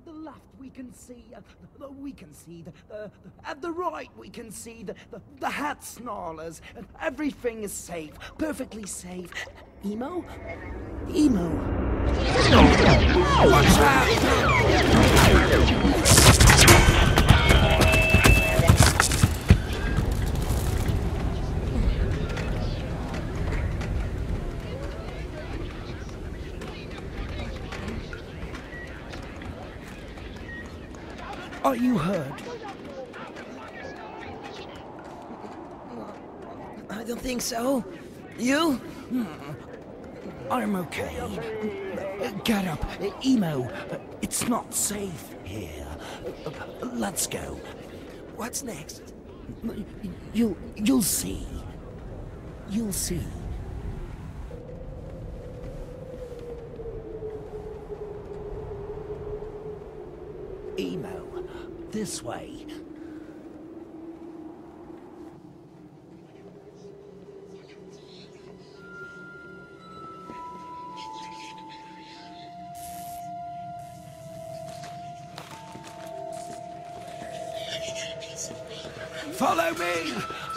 the left we can see, at the right we can see the hat snarlers. Everything is safe, perfectly safe. Emo? Emo. Watch out! Are you hurt? I don't think so. You? I'm okay. Get up, Emo. It's not safe here. Let's go. What's next? You'll see. You'll see. Emo, this way. Follow me!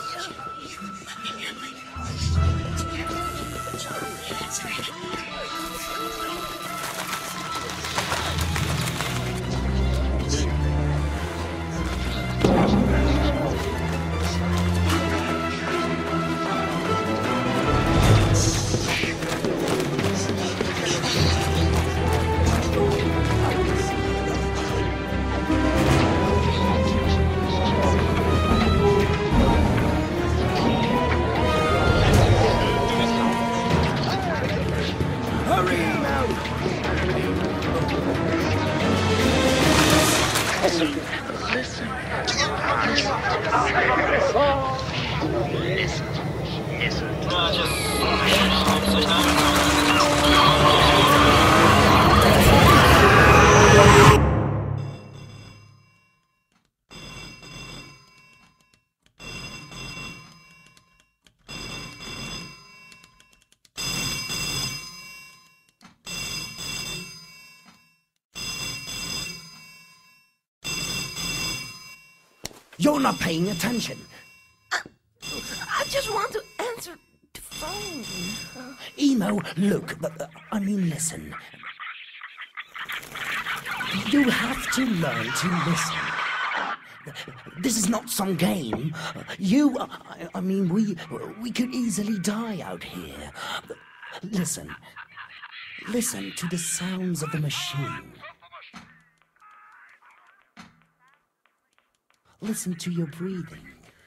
You're not paying attention. I just want to answer the phone. Emo, look, I mean, listen. You have to learn to listen. This is not some game. I mean, we could easily die out here. Listen. Listen to the sounds of the machine. Listen to your breathing.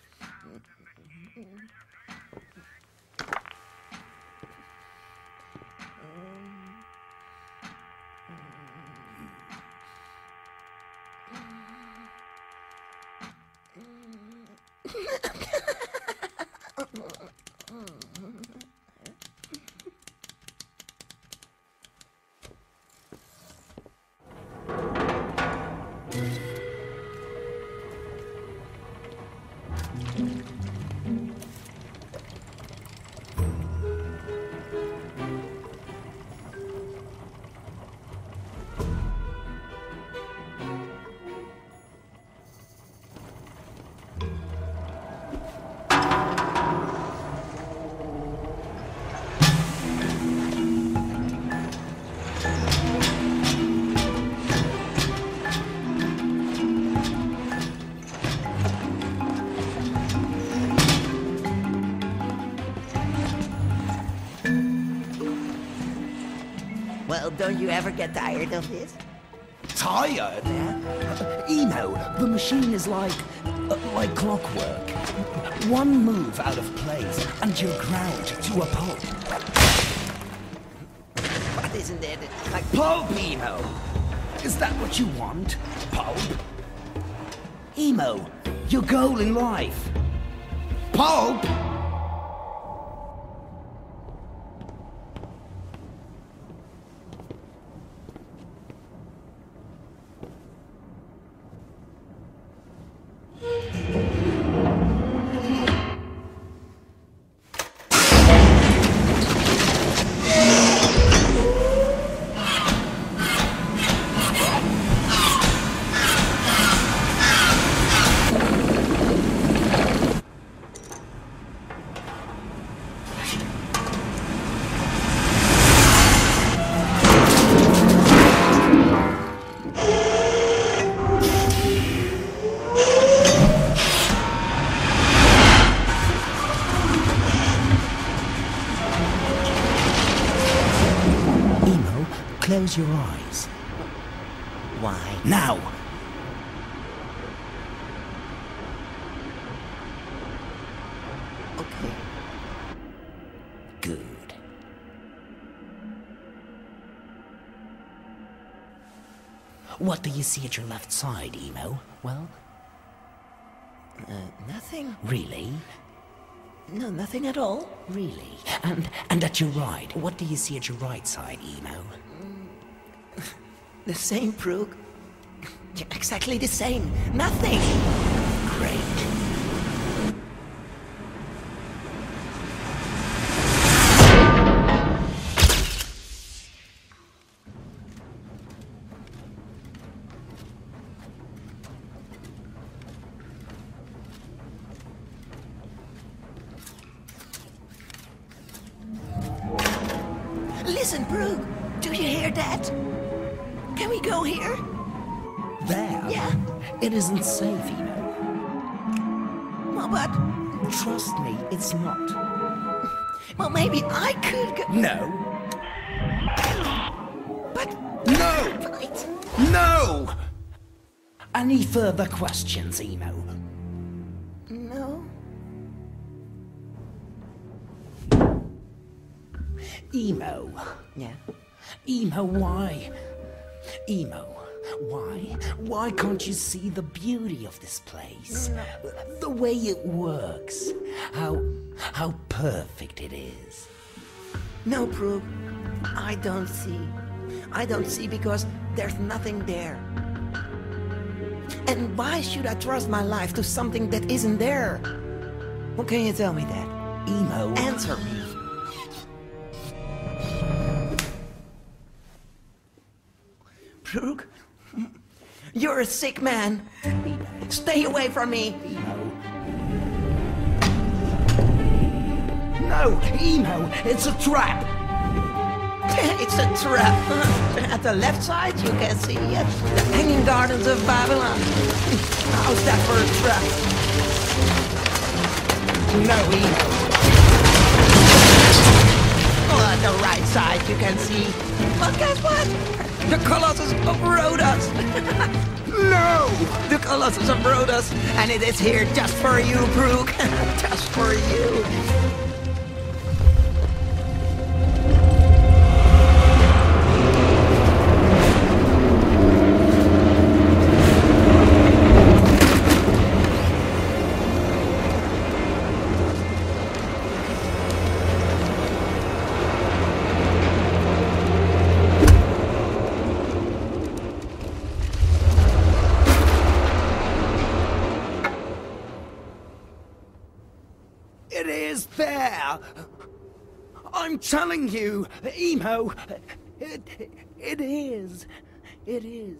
Well, don't you ever get tired of this? Tired? Emo, the machine is like clockwork. One move out of place and you're ground to a pulp. What isn't there that's like... Pulp, Emo! Is that what you want? Pulp? Emo, your goal in life. Pulp? Close your eyes. Why? Now! Okay. Good. What do you see at your left side, Emo? Well? Nothing. Really? No, nothing at all. Really? And at your right, what do you see at your right side, Emo? The same, Proog. Exactly the same. Nothing. Great. Listen, Proog. Do you hear that? Can we go here? There? Yeah. It isn't safe, Emo. Well, but... Trust me, it's not. Well, maybe I could go... No. But... No! But... No! Any further questions, Emo? No. Emo. Yeah. Emo, why? Emo, why? Why can't you see the beauty of this place? The way it works. How perfect it is. No, Proog. I don't see. I don't see because there's nothing there. And why should I trust my life to something that isn't there? How can you tell me that? Emo. Answer me. Proog, you're a sick man. Stay away from me. No, Emo, it's a trap. It's a trap. At the left side, you can see the Hanging Gardens of Babylon. How's that for a trap? No, Emo. Oh, at the right side, you can see. But guess what? The Colossus of Rhodos. No! The Colossus of Rhodos, and it is here just for you, Proog. Just for you. It is there! I'm telling you, Emo, it is. It is.